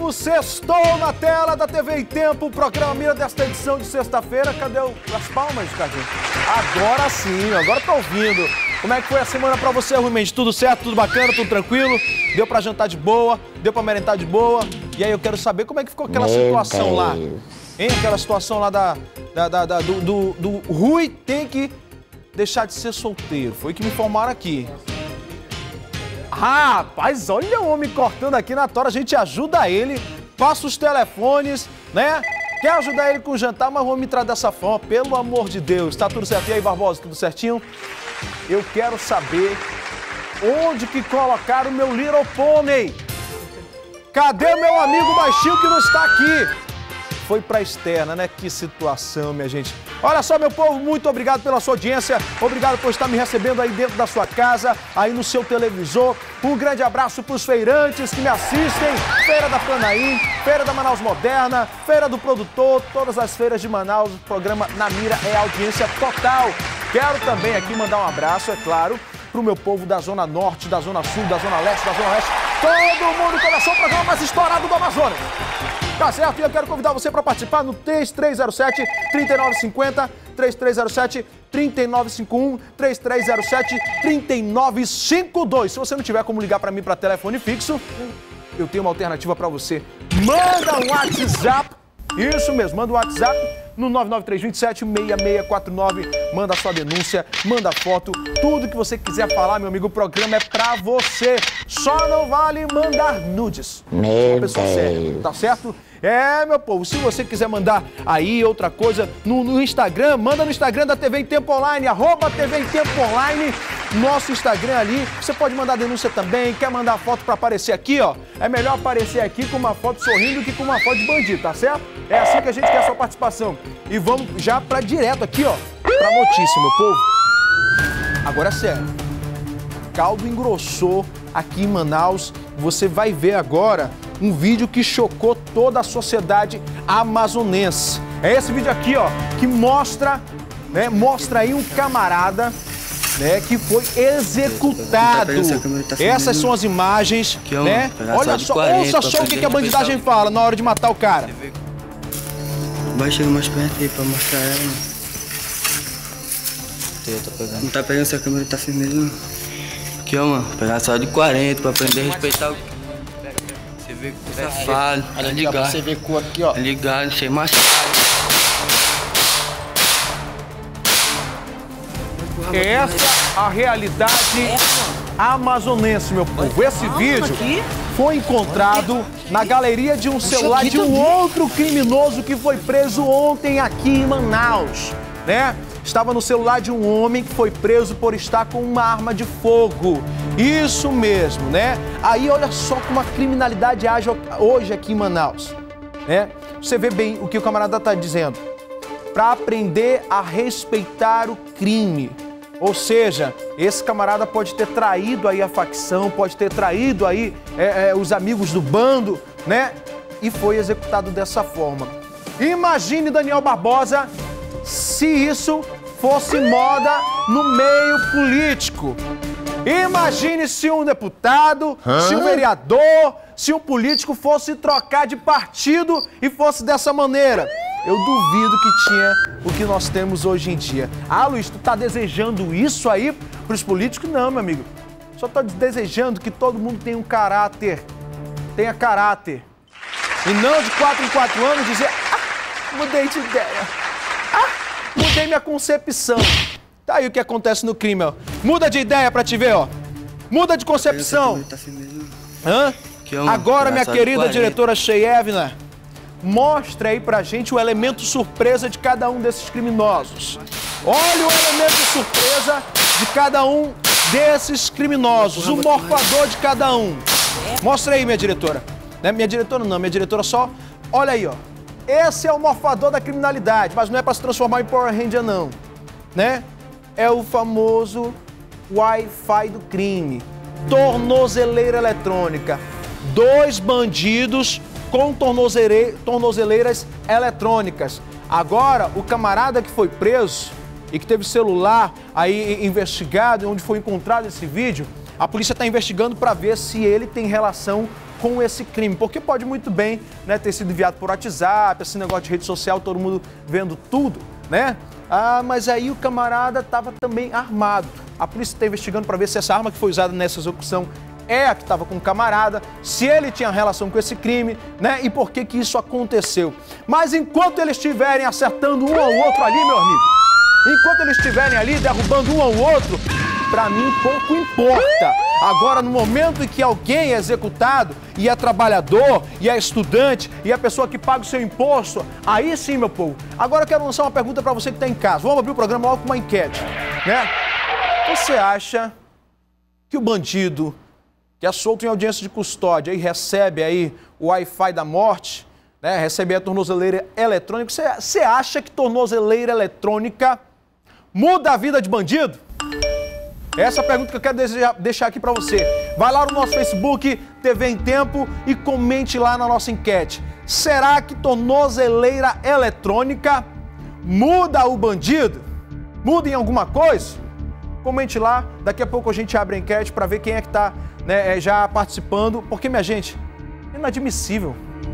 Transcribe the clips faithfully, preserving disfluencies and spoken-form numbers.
Tempo, sextou na tela da T V em Tempo, o programa Mira desta edição de sexta-feira. Cadê o, as palmas, Cadinho? Agora sim, agora tá ouvindo. Como é que foi a semana pra você, Rui Mendes? Tudo certo, tudo bacana, tudo tranquilo? Deu pra jantar de boa, deu pra merendar de boa? E aí eu quero saber como é que ficou aquela Meu situação Deus. lá. Hein? Aquela situação lá da, da, da, da do, do, do Rui tem que deixar de ser solteiro. Foi o que me informaram aqui. Ah, rapaz, olha o homem cortando aqui na tora, a gente ajuda ele, passa os telefones, né? Quer ajudar ele com o jantar, mas vamos entrar dessa forma, pelo amor de Deus. Tá tudo certo? E aí, Barbosa, tudo certinho? Eu quero saber onde que colocaram o meu Little Pony. Cadê meu amigo baixinho que não está aqui? Foi pra externa, né? Que situação, minha gente. Olha só, meu povo, muito obrigado pela sua audiência. Obrigado por estar me recebendo aí dentro da sua casa, aí no seu televisor. Um grande abraço pros feirantes que me assistem. Feira da Panaim, Feira da Manaus Moderna, Feira do Produtor, todas as feiras de Manaus. O programa Na Mira é audiência total. Quero também aqui mandar um abraço, é claro, pro meu povo da Zona Norte, da Zona Sul, da Zona Leste, da Zona Oeste. Todo mundo começou o programa mais estourado do Amazonas. Tá certo? E eu quero convidar você para participar no três três zero sete, três nove cinco zero, três três zero sete, três nove cinco um, três três zero sete, três nove cinco dois. Se você não tiver como ligar para mim para telefone fixo, eu tenho uma alternativa para você. Manda um WhatsApp. Isso mesmo, manda um WhatsApp no nove nove três dois sete, seis seis quatro nove. Manda sua denúncia, manda foto, tudo que você quiser falar, meu amigo, o programa é pra você. Só não vale mandar nudes. Meu Pessoa séria, tá certo? É, meu povo, se você quiser mandar aí outra coisa no, no Instagram, manda no Instagram da T V em Tempo Online, arroba T V em Tempo Online, nosso Instagram ali. Você pode mandar denúncia também, quer mandar foto pra aparecer aqui, ó. É melhor aparecer aqui com uma foto sorrindo que com uma foto de bandido, tá certo? É assim que a gente quer a sua participação. E vamos já pra direto aqui, ó, pra notícia, meu povo. Agora é sério. Caldo engrossou aqui em Manaus. Você vai ver agora um vídeo que chocou toda a sociedade amazonense. É esse vídeo aqui, ó, que mostra, né, mostra aí um camarada, né, que foi executado. Essas são as imagens, né? Olha só, ouça só o que, que a bandidagem fala na hora de matar o cara. Vai chegar mais perto aí pra mostrar ela. Não tá pegando essa câmera, tá firmeza não. Aqui, ó, mano, pegar só de quarenta pra aprender a respeitar o... Você vê que é safado, tá ligado? Você vê cor aqui, ó. Tá ligado, sem machado. Essa é a realidade amazonense, meu povo. Esse vídeo foi encontrado na galeria de um celular de um outro criminoso que foi preso ontem aqui em Manaus, né? Estava no celular de um homem que foi preso por estar com uma arma de fogo. Isso mesmo, né? Aí olha só como a criminalidade age hoje aqui em Manaus, né? Você vê bem o que o camarada está dizendo. Para aprender a respeitar o crime. Ou seja, esse camarada pode ter traído aí a facção, pode ter traído aí é, é, os amigos do bando, né? E foi executado dessa forma. Imagine, Daniel Barbosa, se isso fosse moda no meio político. Imagine se um deputado, Hã? se um vereador, se um político fosse trocar de partido e fosse dessa maneira. Eu duvido que tinha o que nós temos hoje em dia. Ah, Luiz, tu tá desejando isso aí pros políticos? Não, meu amigo. Só tô desejando que todo mundo tenha um caráter, tenha caráter. E não de quatro em quatro anos dizer, ah, mudei de ideia. Ah, mudei minha concepção. Tá aí o que acontece no crime, ó. Muda de ideia pra te ver, ó. Muda de concepção. Hã? Agora, minha querida diretora Sheyevna, mostra aí pra gente o elemento surpresa de cada um desses criminosos. Olha o elemento surpresa de cada um desses criminosos, o morfador de cada um. Mostra aí, minha diretora. Né? Minha diretora não, minha diretora só... Olha aí, ó. Esse é o morfador da criminalidade, mas não é pra se transformar em Power Ranger, não. Né? É o famoso Wi-Fi do crime. Tornozeleira eletrônica. Dois bandidos com tornozeleiras eletrônicas. Agora, o camarada que foi preso e que teve celular aí investigado, onde foi encontrado esse vídeo, A polícia está investigando para ver se ele tem relação com esse crime, porque pode muito bem, né, ter sido enviado por WhatsApp, esse negócio de rede social, todo mundo vendo tudo, né? Ah, mas aí o camarada estava também armado. A polícia está investigando para ver se essa arma que foi usada nessa execução é a que estava com o camarada, se ele tinha relação com esse crime, né? E por que que isso aconteceu. Mas enquanto eles estiverem acertando um ao outro ali, meu amigo, enquanto eles estiverem ali derrubando um ao outro, pra mim pouco importa. Agora, no momento em que alguém é executado e é trabalhador, e é estudante, e é pessoa que paga o seu imposto, aí sim, meu povo. Agora eu quero lançar uma pergunta pra você que tá em casa. Vamos abrir o programa logo com uma enquete, né? Você acha que o bandido que é solto em audiência de custódia e recebe aí o Wi-Fi da morte, né? Recebe a tornozeleira eletrônica, você, você acha que tornozeleira eletrônica muda a vida de bandido? Essa é a pergunta que eu quero desejar, deixar aqui para você. Vai lá no nosso Facebook, T V em Tempo, e comente lá na nossa enquete. Será que tornozeleira eletrônica muda o bandido? Muda em alguma coisa? Comente lá, daqui a pouco a gente abre a enquete para ver quem é que está, né, já participando. Porque, minha gente, é inadmissível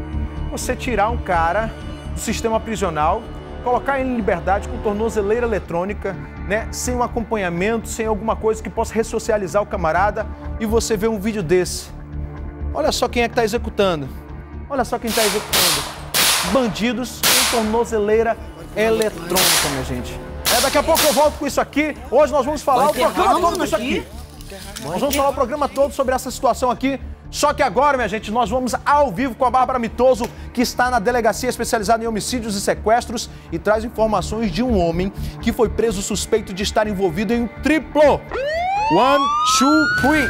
você tirar um cara do sistema prisional, colocar ele em liberdade com tornozeleira eletrônica, né, sem um acompanhamento, sem alguma coisa que possa ressocializar o camarada, e você vê um vídeo desse. Olha só quem é que está executando. Olha só quem está executando. Bandidos com tornozeleira eletrônica, minha gente. É, daqui a pouco eu volto com isso aqui. Hoje nós vamos falar o programa todo com isso aqui. Nós vamos falar o programa todo sobre essa situação aqui. Só que agora, minha gente, nós vamos ao vivo com a Bárbara Mitoso, que está na Delegacia Especializada em Homicídios e Sequestros e traz informações de um homem que foi preso suspeito de estar envolvido em um triplo. One, two, three.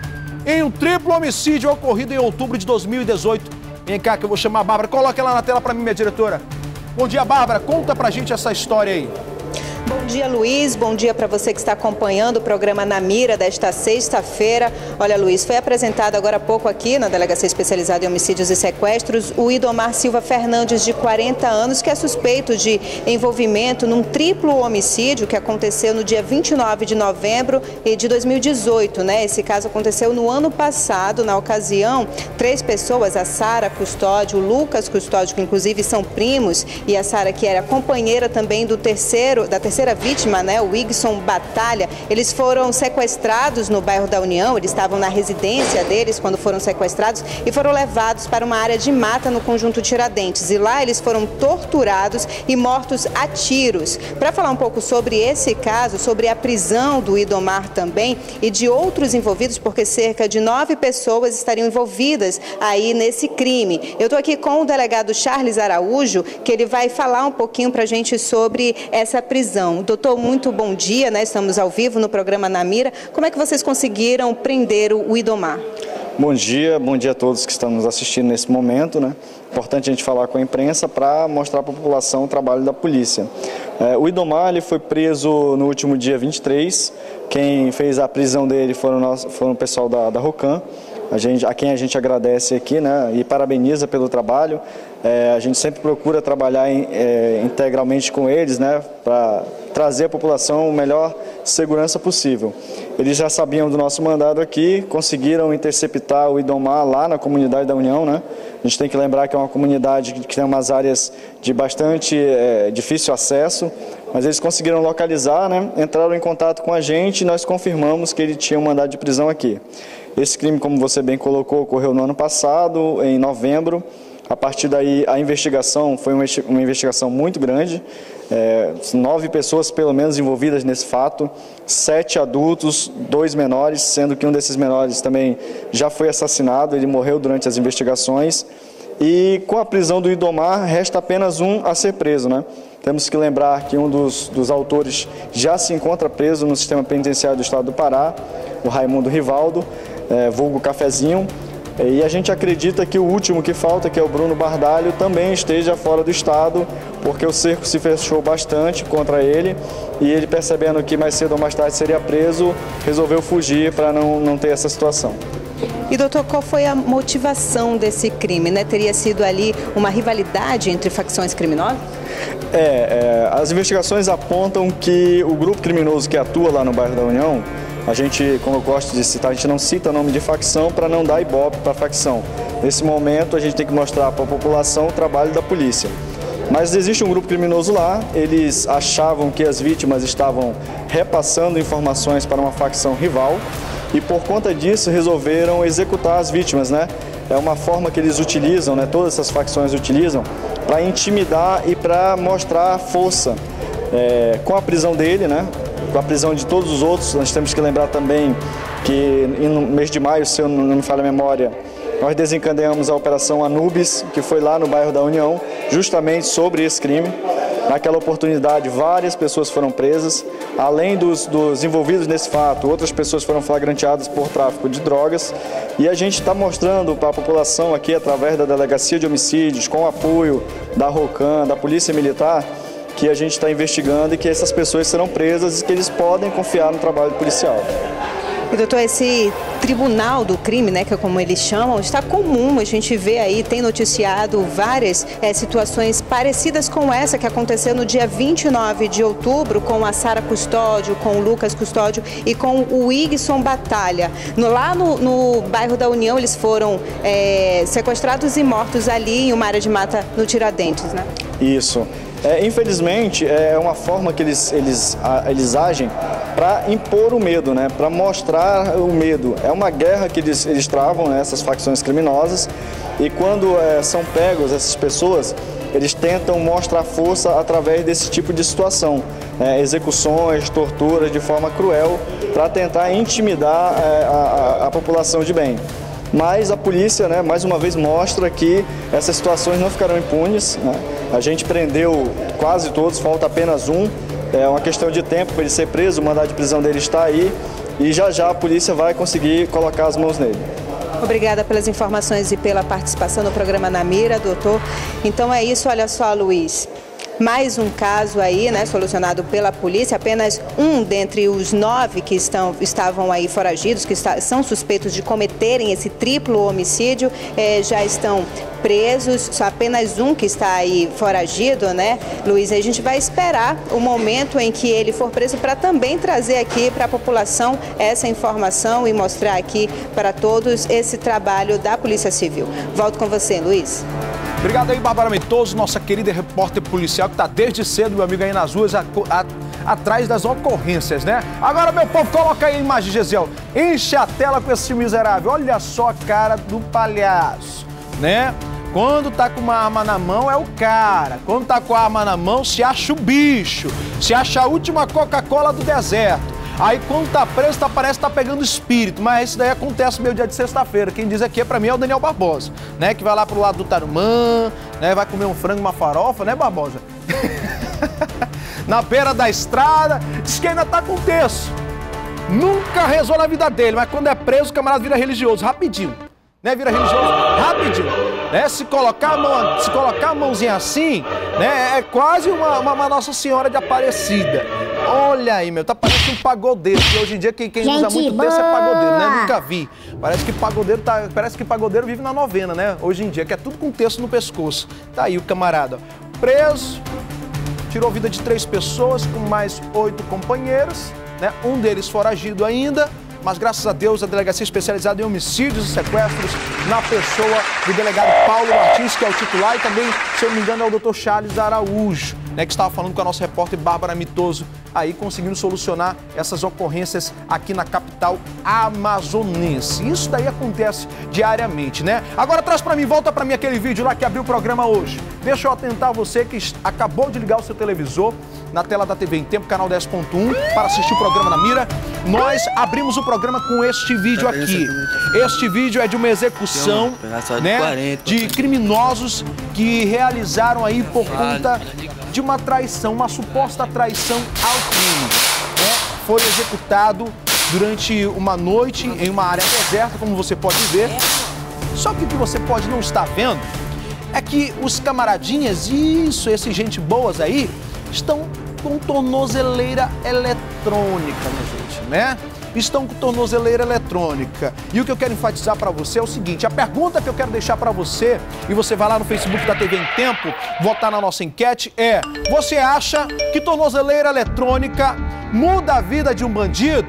Em um triplo homicídio ocorrido em outubro de dois mil e dezoito. Vem cá que eu vou chamar a Bárbara. Coloca ela na tela para mim, minha diretora. Bom dia, Bárbara. Conta pra gente essa história aí. Bom dia, Luiz. Bom dia para você que está acompanhando o programa Na Mira desta sexta-feira. Olha, Luiz, foi apresentado agora há pouco aqui na Delegacia Especializada em Homicídios e Sequestros o Idomar Silva Fernandes, de quarenta anos, que é suspeito de envolvimento num triplo homicídio que aconteceu no dia vinte e nove de novembro de dois mil e dezoito, né? Esse caso aconteceu no ano passado. Na ocasião, três pessoas, a Sara Custódio, o Lucas Custódio, que inclusive são primos, e a Sara, que era companheira também do terceiro, da terceira vítima, né, o Wigson Batalha, eles foram sequestrados no bairro da União. Eles estavam na residência deles quando foram sequestrados e foram levados para uma área de mata no conjunto Tiradentes. E lá eles foram torturados e mortos a tiros. Para falar um pouco sobre esse caso, sobre a prisão do Idomar também e de outros envolvidos, porque cerca de nove pessoas estariam envolvidas aí nesse crime. Eu estou aqui com o delegado Charles Araújo, que ele vai falar um pouquinho para a gente sobre essa prisão. Doutor, muito bom dia, né? Estamos ao vivo no programa Na Mira. Como é que vocês conseguiram prender o Idomar? Bom dia, bom dia a todos que estão nos assistindo nesse momento, né? Importante a gente falar com a imprensa para mostrar para a população o trabalho da polícia. É, o Idomar ele foi preso no último dia vinte e três. Quem fez a prisão dele foram, nós, foram o pessoal da, da ROCAM. A, gente, a quem a gente agradece aqui, né, e parabeniza pelo trabalho. É, a gente sempre procura trabalhar em, é, integralmente com eles, né, para trazer à população a melhor segurança possível. Eles já sabiam do nosso mandado aqui, conseguiram interceptar o Idomar lá na comunidade da União, né? A gente tem que lembrar que é uma comunidade que tem umas áreas de bastante é, difícil acesso, mas eles conseguiram localizar, né, entraram em contato com a gente e nós confirmamos que ele tinha um mandado de prisão aqui. Esse crime, como você bem colocou, ocorreu no ano passado, em novembro. A partir daí, a investigação foi uma, uma investigação muito grande. É, nove pessoas, pelo menos, envolvidas nesse fato. Sete adultos, dois menores, sendo que um desses menores também já foi assassinado. Ele morreu durante as investigações. E com a prisão do Idomar, resta apenas um a ser preso, né? Temos que lembrar que um dos, dos autores já se encontra preso no sistema penitenciário do estado do Pará, o Raimundo Rivaldo, é, vulgo Cafezinho. E a gente acredita que o último que falta, que é o Bruno Bardalho, também esteja fora do estado, porque o cerco se fechou bastante contra ele e ele, percebendo que mais cedo ou mais tarde seria preso, resolveu fugir para não, não ter essa situação. E, doutor, qual foi a motivação desse crime, né? Teria sido ali uma rivalidade entre facções criminosas? É, é, as investigações apontam que o grupo criminoso que atua lá no bairro da União, A gente, como eu gosto de citar, a gente não cita nome de facção para não dar ibope para a facção. Nesse momento, a gente tem que mostrar para a população o trabalho da polícia. Mas existe um grupo criminoso lá, eles achavam que as vítimas estavam repassando informações para uma facção rival e por conta disso resolveram executar as vítimas, né? É uma forma que eles utilizam, né? Todas essas facções utilizam para intimidar e para mostrar força. É, com a prisão dele, né? Com a prisão de todos os outros, nós temos que lembrar também que no mês de maio, se eu não me falha a memória, nós desencadeamos a Operação Anubis, que foi lá no bairro da União, justamente sobre esse crime. Naquela oportunidade, várias pessoas foram presas. Além dos, dos envolvidos nesse fato, outras pessoas foram flagranteadas por tráfico de drogas. E a gente está mostrando para a população aqui, através da Delegacia de Homicídios, com o apoio da ROCAN, da Polícia Militar, que a gente está investigando e que essas pessoas serão presas e que eles podem confiar no trabalho policial. E, doutor, esse tribunal do crime, né, que é como eles chamam, está comum, a gente vê aí, tem noticiado várias é, situações parecidas com essa que aconteceu no dia vinte e nove de outubro com a Sara Custódio, com o Lucas Custódio e com o Igson Batalha. No, lá no, no bairro da União, eles foram é, sequestrados e mortos ali em uma área de mata no Tiradentes, né? Isso. É, infelizmente, é uma forma que eles, eles, eles agem para impor o medo, né? Para mostrar o medo. É uma guerra que eles, eles travam, né? Essas facções criminosas, e quando é, são pegos essas pessoas, eles tentam mostrar força através desse tipo de situação. Né? Execuções, torturas de forma cruel, para tentar intimidar é, a, a, a população de bem. Mas a polícia, né, mais uma vez, mostra que essas situações não ficarão impunes. Né? A gente prendeu quase todos, falta apenas um. É uma questão de tempo para ele ser preso, o mandado de prisão dele está aí. E já já a polícia vai conseguir colocar as mãos nele. Obrigada pelas informações e pela participação no programa Na Mira, doutor. Então é isso, olha só, Luiz. Mais um caso aí, né, solucionado pela polícia, apenas um dentre os nove que estão, estavam aí foragidos, que está, são suspeitos de cometerem esse triplo homicídio, eh, já estão presos, só apenas um que está aí foragido, né, Luiz? A gente vai esperar o momento em que ele for preso para também trazer aqui para a população essa informação e mostrar aqui para todos esse trabalho da Polícia Civil. Volto com você, Luiz. Obrigado aí, Bárbara Mitoso, nossa querida repórter policial, que está desde cedo, meu amigo, aí nas ruas, a, a, atrás das ocorrências, né? Agora, meu povo, coloca aí a imagem, Gesiel. Enche a tela com esse miserável. Olha só a cara do palhaço, né? Quando tá com uma arma na mão, é o cara. Quando tá com a arma na mão, se acha o bicho. Se acha a última Coca-Cola do deserto. Aí quando tá preso, tá, parece que tá pegando espírito, mas isso daí acontece meio dia de sexta-feira. Quem diz aqui é pra mim é o Daniel Barbosa, né? Que vai lá pro lado do Tarumã, né? Vai comer um frango, uma farofa, né, Barbosa? Na beira da estrada, diz que ainda tá com terço. Nunca rezou na vida dele, mas quando é preso, o camarada vira religioso, rapidinho. Né? Vira religioso rapidinho. Né? Se colocar a mão, se colocar a mãozinha assim, né? É quase uma, uma, uma Nossa Senhora de Aparecida. Olha aí, meu, tá parecendo um pagodeiro, que hoje em dia quem, quem usa muito desse é pagodeiro, né? Nunca vi. Parece que pagodeiro tá, parece que pagodeiro vive na novena, né? Hoje em dia, que é tudo com terço no pescoço. Tá aí o camarada, ó, preso, tirou vida de três pessoas com mais oito companheiros, né? Um deles foragido ainda. Mas graças a Deus a delegacia especializada em homicídios e sequestros na pessoa do delegado Paulo Martins, que é o titular, e também, se eu não me engano, é o doutor Charles Araújo, né, que estava falando com a nossa repórter Bárbara Mitoso, aí conseguindo solucionar essas ocorrências aqui na capital amazonense. Isso daí acontece diariamente, né? Agora traz para mim, volta para mim aquele vídeo lá que abriu o programa hoje. Deixa eu atentar você que acabou de ligar o seu televisor na tela da T V em Tempo, canal dez ponto um, para assistir o programa Na Mira. Nós abrimos o programa com este vídeo aqui. Este vídeo é de uma execução, né, de criminosos que realizaram aí por conta de uma traição, uma suposta traição ao crime. Né? Foi executado durante uma noite em uma área deserta, como você pode ver. Só que o que você pode não estar vendo é que os camaradinhas, isso, esses gente boas aí, estão com tornozeleira eletrônica, minha gente, né? Estão com tornozeleira eletrônica. E o que eu quero enfatizar para você é o seguinte, a pergunta que eu quero deixar para você, e você vai lá no Facebook da T V em Tempo, votar na nossa enquete, é: você acha que tornozeleira eletrônica muda a vida de um bandido?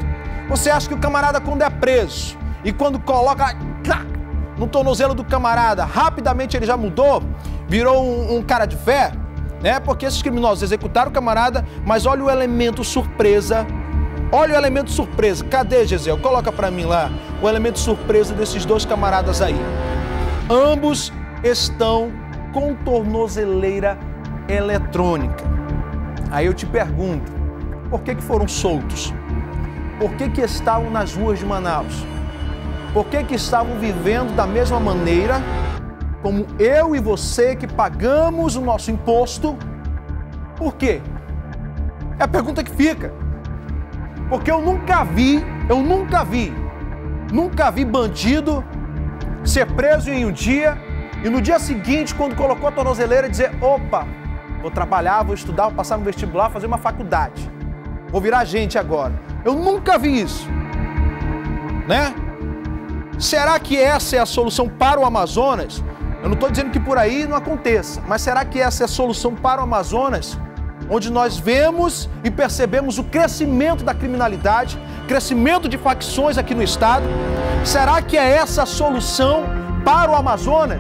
Você acha que o camarada, quando é preso e quando coloca no tornozelo do camarada, rapidamente ele já mudou, virou um, um cara de fé, né? Porque esses criminosos executaram o camarada, mas olha o elemento surpresa. Olha o elemento surpresa. Cadê, Gisele? Coloca pra mim lá o elemento surpresa desses dois camaradas aí. Ambos estão com tornozeleira eletrônica. Aí eu te pergunto, por que que foram soltos? Por que que estavam nas ruas de Manaus? Por que que estavam vivendo da mesma maneira como eu e você que pagamos o nosso imposto? Por quê? É a pergunta que fica. Porque eu nunca vi, eu nunca vi, nunca vi bandido ser preso em um dia e no dia seguinte, quando colocou a tornozeleira, dizer: opa, vou trabalhar, vou estudar, vou passar no vestibular, fazer uma faculdade. Vou virar agente agora. Eu nunca vi isso, né? Será que essa é a solução para o Amazonas? Eu não estou dizendo que por aí não aconteça, mas será que essa é a solução para o Amazonas? Onde nós vemos e percebemos o crescimento da criminalidade, crescimento de facções aqui no estado. Será que é essa a solução para o Amazonas?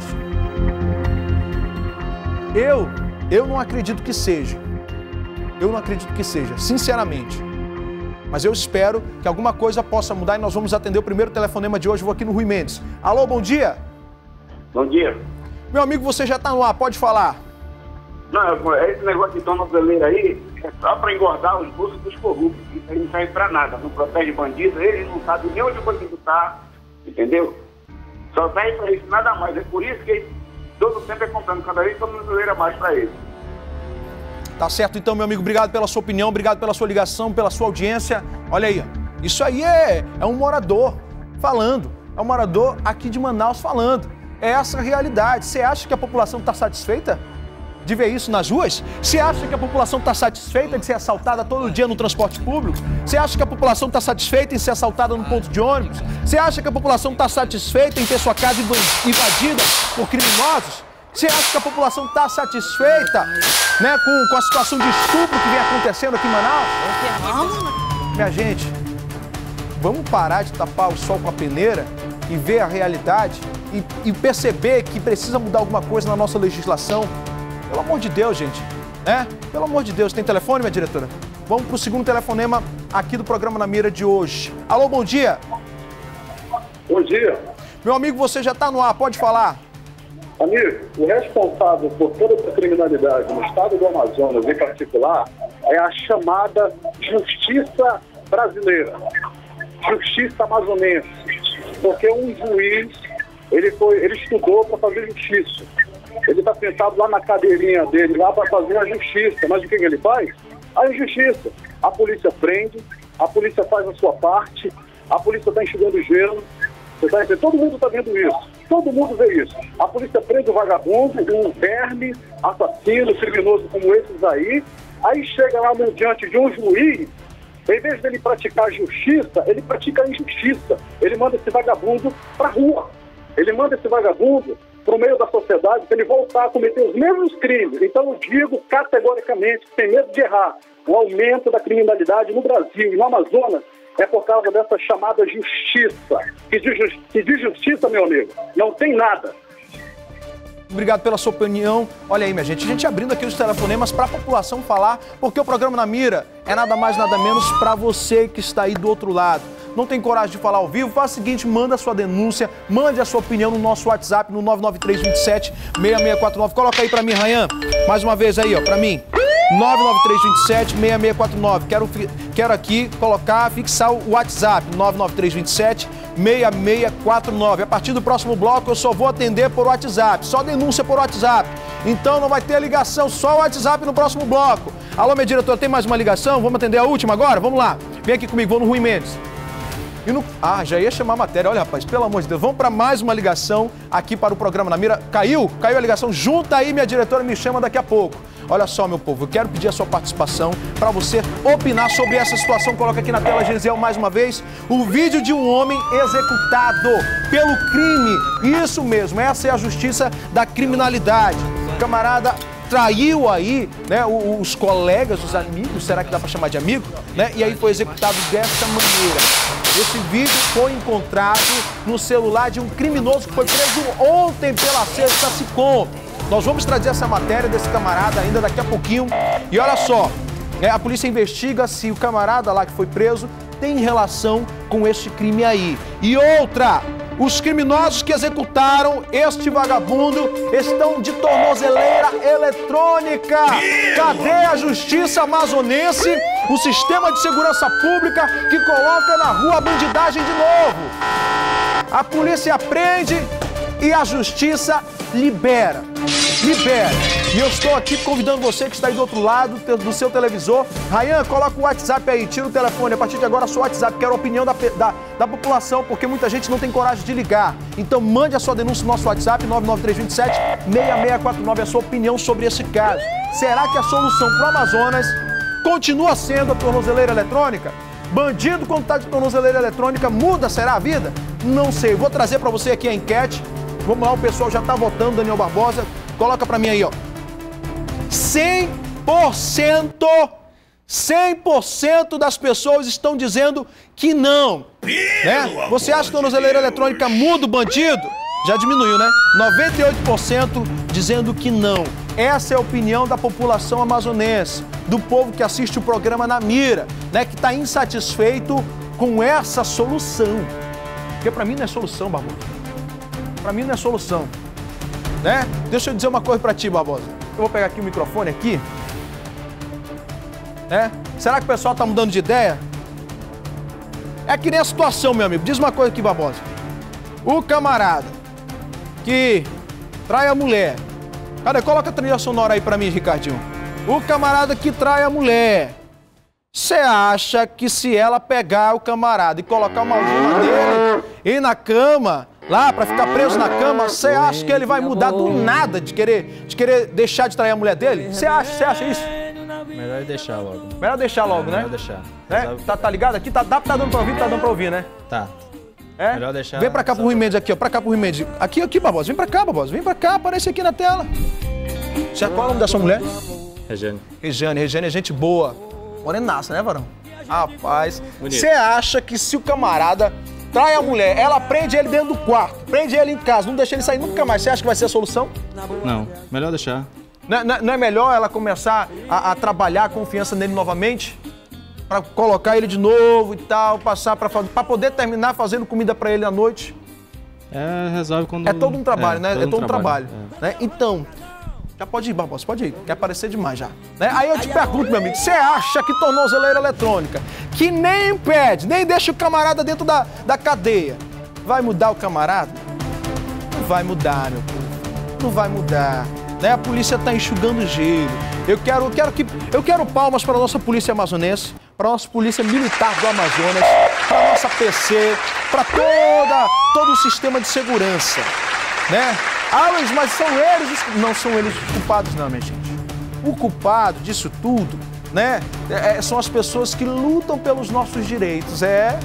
Eu, eu não acredito que seja. Eu não acredito que seja, sinceramente. Mas eu espero que alguma coisa possa mudar e nós vamos atender o primeiro telefonema de hoje. Eu vou aqui no Rui Mendes. Alô, bom dia. Bom dia. Meu amigo, você já está no ar, pode falar. Não, esse negócio de tornozeleira aí é só para engordar os bolsos dos corruptos. Isso aí não serve para nada, não protege bandido, eles não sabem nem onde o bandido está, entendeu? Só serve para isso, nada mais. É por isso que todo tempo é comprando cada vez tornozeleira mais para eles. Tá certo, então, meu amigo, obrigado pela sua opinião, obrigado pela sua ligação, pela sua audiência. Olha aí, ó. Isso aí é, é um morador falando, é um morador aqui de Manaus falando. É essa a realidade. Você acha que a população está satisfeita de ver isso nas ruas? Você acha que a população está satisfeita de ser assaltada todo dia no transporte público? Você acha que a população está satisfeita em ser assaltada no ponto de ônibus? Você acha que a população está satisfeita em ter sua casa invadida por criminosos? Você acha que a população está satisfeita, né, com, com a situação de estupro que vem acontecendo aqui em Manaus? Minha gente, vamos parar de tapar o sol com a peneira e ver a realidade e, e perceber que precisa mudar alguma coisa na nossa legislação. Pelo amor de Deus, gente, né? Pelo amor de Deus. Tem telefone, minha diretora? Vamos para o segundo telefonema aqui do programa Na Mira de hoje. Alô, bom dia. Bom dia. Meu amigo, você já está no ar, pode falar. Amigo, o responsável por toda essa criminalidade no estado do Amazonas, em particular, é a chamada justiça brasileira, justiça amazonense, porque um juiz, ele, foi, ele estudou para fazer justiça. Ele está sentado lá na cadeirinha dele, lá para fazer a justiça. Mas o que, que ele faz? A injustiça. A polícia prende, a polícia faz a sua parte, a polícia está enxugando gelo. Você tá entendendo? Todo mundo está vendo isso. Todo mundo vê isso. A polícia prende o vagabundo, um verme, assassino, criminoso como esses aí. Aí chega lá no, diante de um juiz, em vez dele praticar justiça, ele pratica a injustiça. Ele manda esse vagabundo para a rua. Ele manda esse vagabundo para o meio da sociedade para ele voltar a cometer os mesmos crimes. Então eu digo categoricamente, sem medo de errar, o aumento da criminalidade no Brasil e no Amazonas é por causa dessa chamada justiça. Que de, justi que de justiça, meu amigo, não tem nada. Obrigado pela sua opinião. Olha aí, minha gente, a gente abrindo aqui os telefonemas para a população falar, porque o programa Na Mira é nada mais, nada menos para você que está aí do outro lado. Não tem coragem de falar ao vivo? Faz o seguinte, manda a sua denúncia, mande a sua opinião no nosso WhatsApp, no nove nove três dois sete, seis seis quatro nove. Coloca aí para mim, Rayan, mais uma vez aí, ó, para mim. nove nove três dois sete, seis seis quatro nove. Quero, quero aqui colocar, fixar o WhatsApp, nove nove três dois sete, seis seis quatro nove. A partir do próximo bloco eu só vou atender por WhatsApp, só denúncia por WhatsApp. Então não vai ter ligação, só o WhatsApp no próximo bloco. Alô, minha diretora, tem mais uma ligação? Vamos atender a última agora? Vamos lá. Vem aqui comigo, vou no Rui Mendes. E no... Ah, já ia chamar a matéria. Olha, rapaz, pelo amor de Deus, vamos para mais uma ligação aqui para o programa Na Mira. Caiu? Caiu a ligação? Junta aí, minha diretora me chama daqui a pouco. Olha só, meu povo, eu quero pedir a sua participação para você opinar sobre essa situação. Coloca aqui na tela, Gisele, mais uma vez, o vídeo de um homem executado pelo crime. Isso mesmo, essa é a justiça da criminalidade. O camarada traiu aí, né, os colegas, os amigos, será que dá para chamar de amigo? Né? E aí foi executado dessa maneira. Esse vídeo foi encontrado no celular de um criminoso que foi preso ontem pela sexta SICOM. Nós vamos trazer essa matéria desse camarada ainda daqui a pouquinho. E olha só, né, a polícia investiga se o camarada lá que foi preso tem relação com este crime aí. E outra, os criminosos que executaram este vagabundo estão de tornozeleira eletrônica. Cadê a justiça amazonense, o sistema de segurança pública que coloca na rua a bandidagem de novo? A polícia prende e a justiça libera. Libera. E eu estou aqui convidando você que está aí do outro lado do seu televisor. Rayan, coloca o WhatsApp aí, tira o telefone. A partir de agora, só o WhatsApp. Quero a opinião da, da, da população, porque muita gente não tem coragem de ligar. Então, mande a sua denúncia no nosso WhatsApp, nove nove três dois sete, seis seis quatro nove, a sua opinião sobre esse caso. Será que a solução para o Amazonas continua sendo a tornozeleira eletrônica? Bandido, quando está de tornozeleira eletrônica, muda, será a vida? Não sei. Vou trazer para você aqui a enquete. Vamos lá, o pessoal já está votando, Daniel Barbosa. Coloca para mim aí, ó. cem por cento, cem por cento das pessoas estão dizendo que não. Né? Você acha que a tornozeleira eletrônica muda o bandido? Já diminuiu, né? noventa e oito por cento dizendo que não. Essa é a opinião da população amazonense, do povo que assiste o programa Na Mira, né? Que está insatisfeito com essa solução. Porque para mim não é solução, Barbosa. Para mim não é solução. Né? Deixa eu dizer uma coisa pra ti, Barbosa. Eu vou pegar aqui o microfone aqui. Né? Será que o pessoal tá mudando de ideia? É que nem a situação, meu amigo. Diz uma coisa aqui, Barbosa. O camarada que trai a mulher. Cadê? Coloca a trilha sonora aí pra mim, Ricardinho. O camarada que trai a mulher. Você acha que se ela pegar o camarada e colocar uma algema dele e na cama, lá pra ficar preso na cama, você acha que ele vai mudar do nada de querer, de querer deixar de trair a mulher dele? Você acha, você acha isso? Melhor deixar logo. Melhor deixar logo, né? Melhor deixar. É? Tá, tá ligado aqui? Tá, tá dando pra ouvir? Tá dando pra ouvir, né? Tá. É? Melhor deixar. Vem pra cá pro Rui Mendes aqui, ó. Pra cá pro Rui Mendes. Aqui, aqui, Barbosa. Vem pra cá, Barbosa. Vem pra cá, aparece aqui na tela. Você, qual é o nome da sua mulher? Regiane. Regiane. Regiane é gente boa. Morenaça, né, varão? Rapaz. Você acha que se o camarada trai a mulher, ela prende ele dentro do quarto, prende ele em casa, não deixa ele sair nunca mais, você acha que vai ser a solução? Não, melhor deixar. Não, não, não é melhor ela começar a, a trabalhar a confiança nele novamente? Pra colocar ele de novo e tal, passar pra, pra poder terminar fazendo comida pra ele à noite? É, resolve quando... É todo um trabalho, é, né? Todo É todo um, um trabalho. trabalho. Né? Então, já pode ir, Barbosa, pode ir. Quer aparecer demais já. Né? Aí eu te pergunto, meu amigo, você acha que tornozeleira eletrônica, que nem impede, nem deixa o camarada dentro da, da cadeia, vai mudar o camarada? Não vai mudar, meu povo. Não vai mudar. Né? A polícia está enxugando gelo. Eu quero, eu quero, que, eu quero palmas para a nossa polícia amazonense, para a nossa polícia militar do Amazonas, para a nossa P C, para toda, todo o sistema de segurança. Né? Ah, Luiz, mas são eles os... Não são eles os culpados, não, minha gente. O culpado disso tudo, né, é, são as pessoas que lutam pelos nossos direitos. É,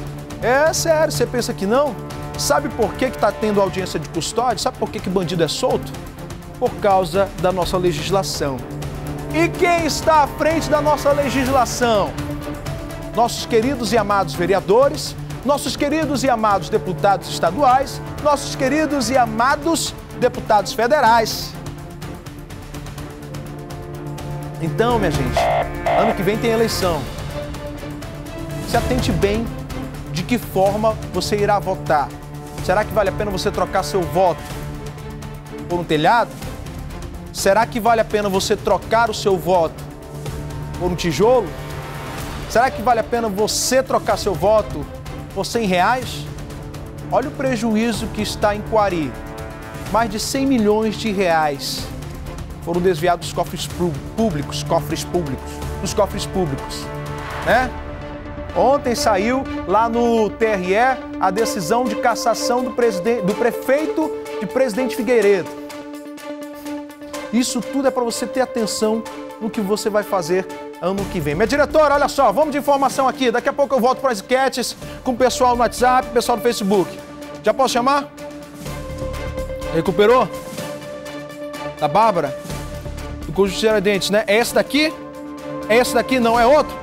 é sério, você pensa que não? Sabe por que que tá tendo audiência de custódia? Sabe por que que bandido é solto? Por causa da nossa legislação. E quem está à frente da nossa legislação? Nossos queridos e amados vereadores, nossos queridos e amados deputados estaduais, nossos queridos e amados deputados federais. Então, minha gente, ano que vem tem eleição. Se atente bem de que forma você irá votar. Será que vale a pena você trocar seu voto por um telhado? Será que vale a pena você trocar o seu voto por um tijolo? Será que vale a pena você trocar seu voto por cem reais? Olha o prejuízo que está em Quari. Mais de cem milhões de reais foram desviados dos cofres públicos, cofres públicos, dos cofres públicos, né? Ontem saiu lá no T R E a decisão de cassação do, presidente, do prefeito de Presidente Figueiredo. Isso tudo é para você ter atenção no que você vai fazer ano que vem. Minha diretora, olha só, vamos de informação aqui. Daqui a pouco eu volto para as enquetes com o pessoal no WhatsApp, o pessoal no Facebook. Já posso chamar? Recuperou? Da Bárbara? do conjunto Tiradentes, né? É esse daqui? É esse daqui, não é outro?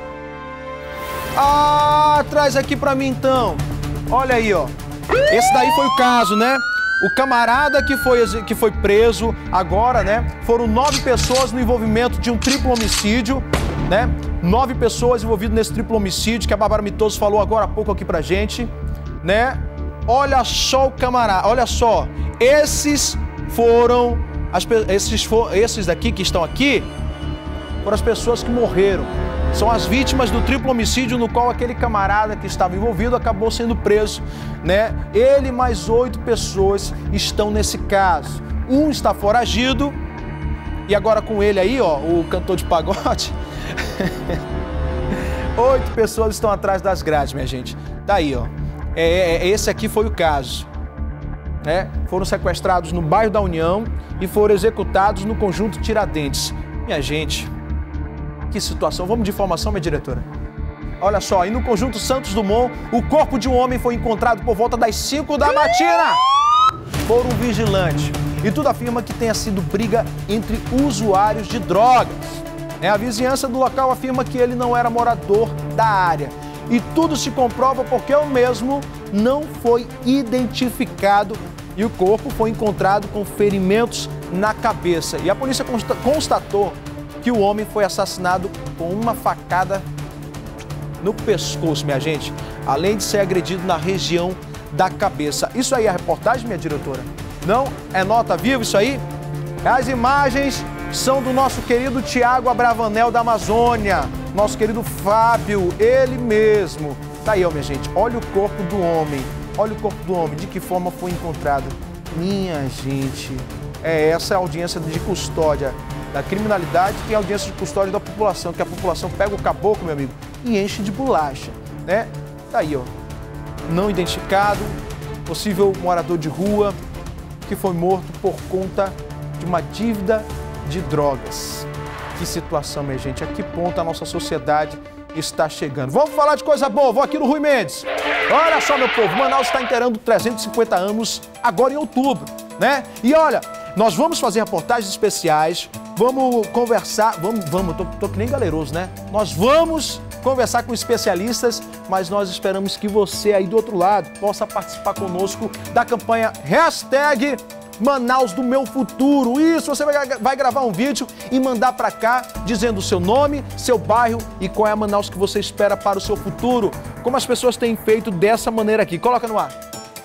Ah, traz aqui pra mim então. Olha aí, ó. Esse daí foi o caso, né? O camarada que foi, que foi preso agora, né? Foram nove pessoas no envolvimento de um triplo homicídio, né? Nove pessoas envolvidas nesse triplo homicídio que a Bárbara Mitoso falou agora há pouco aqui pra gente, né? Olha só o camarada, olha só. Esses foram, as, esses, for, esses daqui que estão aqui, foram as pessoas que morreram. São as vítimas do triplo homicídio no qual aquele camarada que estava envolvido acabou sendo preso, né? Ele e mais oito pessoas estão nesse caso. Um está foragido e agora com ele aí, ó, o cantor de pagode. Oito pessoas estão atrás das grades, minha gente. Tá aí, ó. É, é, esse aqui foi o caso, né? Foram sequestrados no bairro da União e foram executados no conjunto Tiradentes. Minha gente, que situação. Vamos de informação, minha diretora? Olha só, e no conjunto Santos Dumont, o corpo de um homem foi encontrado por volta das cinco da matina por um vigilante. E tudo afirma que tenha sido briga entre usuários de drogas. É, a vizinhança do local afirma que ele não era morador da área. E tudo se comprova porque o mesmo não foi identificado e o corpo foi encontrado com ferimentos na cabeça. E a polícia constatou que o homem foi assassinado com uma facada no pescoço, minha gente, além de ser agredido na região da cabeça. Isso aí é a reportagem, minha diretora? Não? É nota viva isso aí? As imagens são do nosso querido Tiago Abravanel da Amazônia, nosso querido Fábio, ele mesmo. Tá aí, ó, minha gente, olha o corpo do homem, olha o corpo do homem, de que forma foi encontrado. Minha gente, é essa a audiência de custódia da criminalidade, tem audiência de custódia da população, que a população pega o caboclo, meu amigo, e enche de bolacha, né? Tá aí, ó, não identificado, possível morador de rua, que foi morto por conta de uma dívida de drogas. Que situação, minha gente, a que ponto a nossa sociedade está chegando. Vamos falar de coisa boa, vou aqui no Rui Mendes. Olha só, meu povo, Manaus está inteirando trezentos e cinquenta anos agora em outubro, né? E olha, nós vamos fazer reportagens especiais, vamos conversar, vamos, vamos, tô, tô que nem galeroso, né? Nós vamos conversar com especialistas, mas nós esperamos que você aí do outro lado possa participar conosco da campanha hashtag Manaus do Meu Futuro. Isso, você vai, vai gravar um vídeo e mandar para cá dizendo o seu nome, seu bairro e qual é a Manaus que você espera para o seu futuro. Como as pessoas têm feito dessa maneira aqui. Coloca no ar.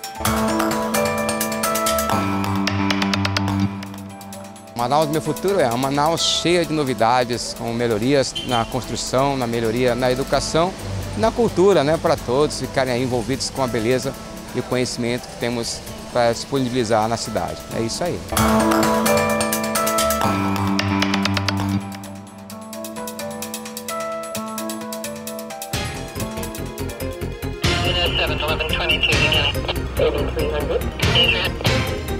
Manaus do Meu Futuro é uma Manaus cheia de novidades, com melhorias na construção, na melhoria na educação, na cultura, né, para todos ficarem aí envolvidos com a beleza e o conhecimento que temos para disponibilizar na cidade. É isso aí. seven eleven twenty-two, eighty-three hundred.